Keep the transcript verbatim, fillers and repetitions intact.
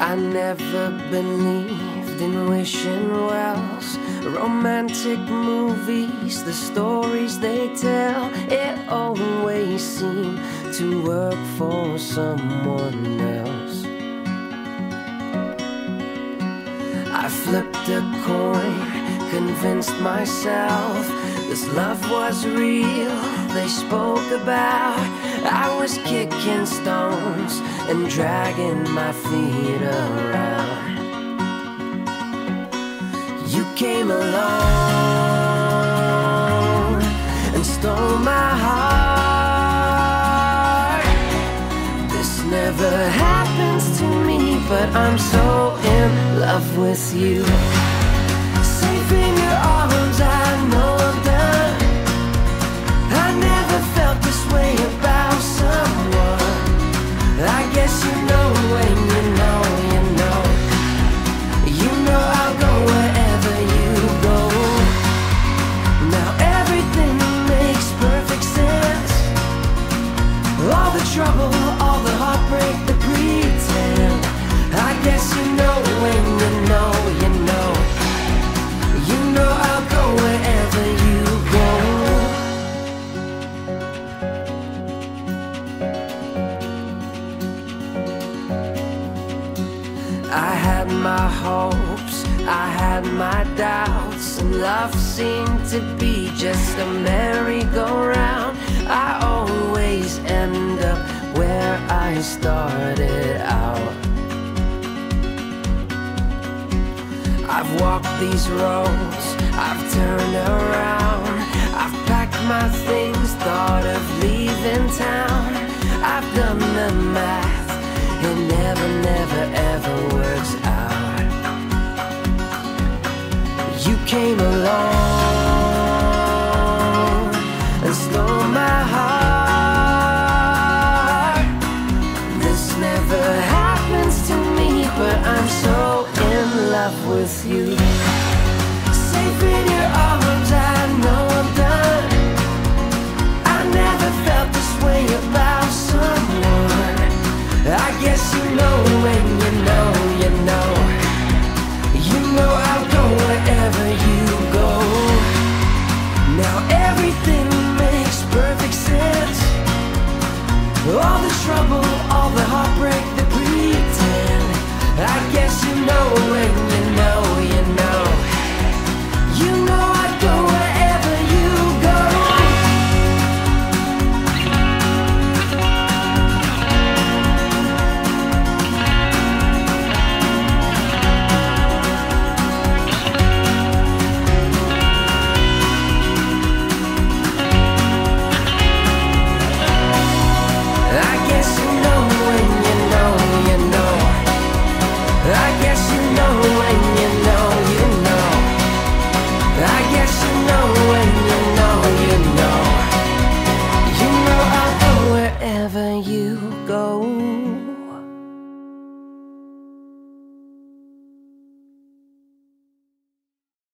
I never believed in wishing wells, romantic movies, the stories they tell. It always seemed to work for someone else. I flipped a coin, convinced myself this love was real, they spoke about. I was kicking stones and dragging my feet around. You came along and stole my heart. This never happens to me, but I'm so in love with you. Safe in your arms, I know I'm done. I never felt this way about someone. I guess you know when you know, you know. You know I'll go wherever you go. Now everything makes perfect sense. All the trouble, all the heartbreak, the pretend. I guess you know when you know, you know. You know I'll go wherever you go. I had my hopes, I had my doubts, and love seemed to be just a merry-go-round. I always end up where I started out. I've walked these roads, I've turned around, I've packed my things, thought of leaving town. I've done the math, it never, never, ever works out. You came along and stole my heart. This never happens to me, but I'm so in love with you. Safe in your arms, I know I'm done. I never felt this way about someone. I guess you know when you know, you know. You know I'll go wherever you go. Now everything makes perfect sense. All the trouble, all the heartbreak, the pretend. I guess you know when